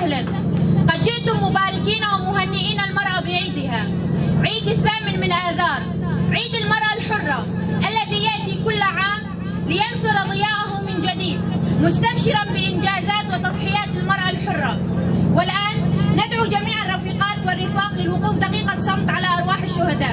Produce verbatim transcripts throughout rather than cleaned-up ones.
وسهلا. قد جئتم مباركين ومهنئين المرأة بعيدها، عيد الثامن من آذار، عيد المرأة الحرة الذي يأتي كل عام لينثر ضياءه من جديد، مستبشرا بإنجازات وتضحيات المرأة الحرة. والآن ندعو جميع الرفيقات والرفاق للوقوف دقيقة صمت على أرواح الشهداء.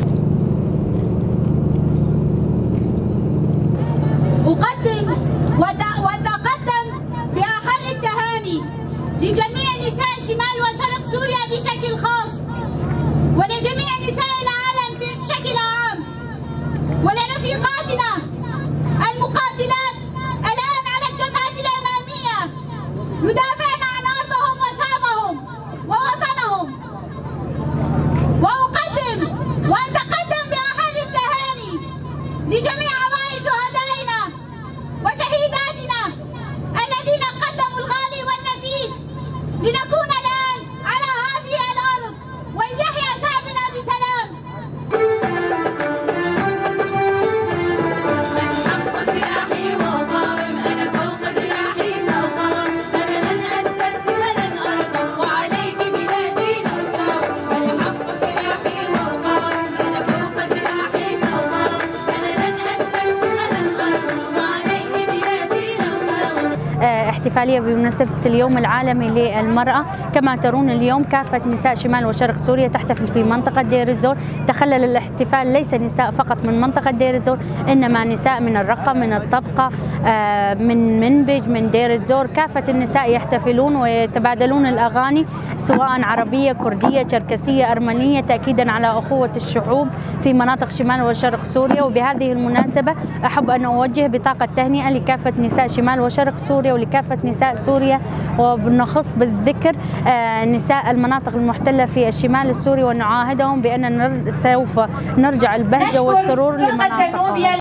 أقدم وأتقدم بأحر التهاني لجميع نساء شمال وشرق سوريا بشكل خاص، ولجميع نساء العالم بشكل عام، ولرفيقاتنا المقاتلات الآن على الجبهة الأمامية يدافعن عن أرضهم وشعبهم ووطنهم. وأقدم وأتقدم بأحر التهاني لجميع عوائل شهدائنا وشهيداتنا الذين قدموا الغالي والنفيس لنكون الآن على هذه الأرض، وليحيى شعبنا بسلام. الحق سلاحي وقائم، أنا فوق جناحي سأقام، أنا لن أستسلم لن أرضى، وعليك بلادي لأساوم. الحق سلاحي وقائم، أنا فوق جناحي سأقام، أنا لن أستسلم لن أرضى، وعليك بلادي لأساوم. احتفالية بمناسبة اليوم العالمي للمرأة. كما ترون اليوم كافة نساء شمال وشرق سوريا تحتفل في منطقة دير الزور. تخلل الاحتفال ليس نساء فقط من منطقة دير الزور، إنما نساء من الرقة، من الطبقة، من منبج، من دير الزور. كافة النساء يحتفلون ويتبادلون الأغاني سواء عربية، كردية، شركسية، أرمنية، تأكيدا على أخوة الشعوب في مناطق شمال وشرق سوريا. وبهذه المناسبة أحب أن أوجه بطاقة تهنئة لكافة نساء شمال وشرق سوريا ولكافة نساء سوريا، وبنخص بالذكر نساء المناطق المحتلة في الشمال السوري، ونعاهدهم بأننا سوف نرجع البهجة والسرور لمناطقهم.